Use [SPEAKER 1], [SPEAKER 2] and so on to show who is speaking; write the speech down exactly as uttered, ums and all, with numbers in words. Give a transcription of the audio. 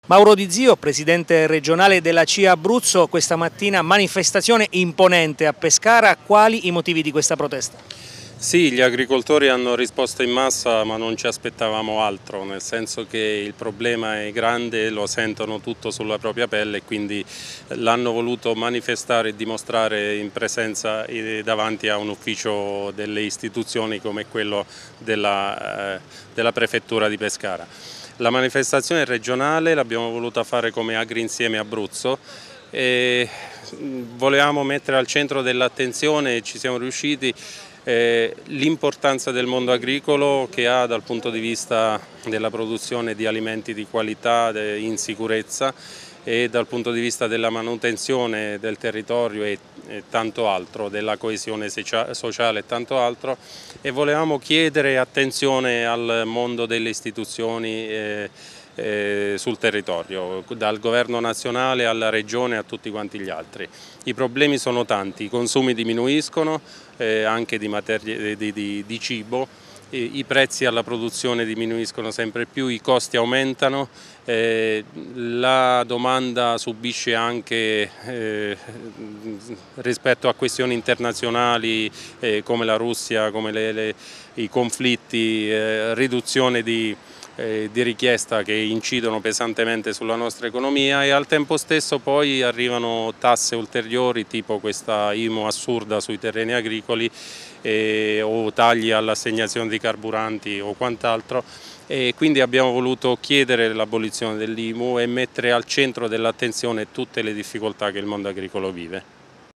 [SPEAKER 1] Mauro Di Zio, presidente regionale della C I A Abruzzo, questa mattina manifestazione imponente a Pescara, quali i motivi di questa protesta?
[SPEAKER 2] Sì, gli agricoltori hanno risposto in massa, ma non ci aspettavamo altro, nel senso che il problema è grande, lo sentono tutto sulla propria pelle e quindi l'hanno voluto manifestare e dimostrare in presenza davanti a un ufficio delle istituzioni come quello della, eh, della Prefettura di Pescara. La manifestazione regionale l'abbiamo voluta fare come AgriInsieme Abruzzo e volevamo mettere al centro dell'attenzione, e ci siamo riusciti, eh, l'importanza del mondo agricolo che ha dal punto di vista della produzione di alimenti di qualità in sicurezza e dal punto di vista della manutenzione del territorio e, e tanto altro, della coesione sociale e tanto altro, e volevamo chiedere attenzione al mondo delle istituzioni eh, eh, sul territorio, dal governo nazionale alla regione a tutti quanti gli altri. I problemi sono tanti, i consumi diminuiscono eh, anche di, materie, di, di, di cibo, i prezzi alla produzione diminuiscono sempre più, i costi aumentano, eh, la domanda subisce anche eh, rispetto a questioni internazionali eh, come la Russia, come le, le, i conflitti, eh, riduzione di, eh, di richiesta che incidono pesantemente sulla nostra economia, e al tempo stesso poi arrivano tasse ulteriori tipo questa I M U assurda sui terreni agricoli eh, o tagli all'assegnazione di carburanti o quant'altro, e quindi abbiamo voluto chiedere l'abolizione dell'I M U e mettere al centro dell'attenzione tutte le difficoltà che il mondo agricolo vive.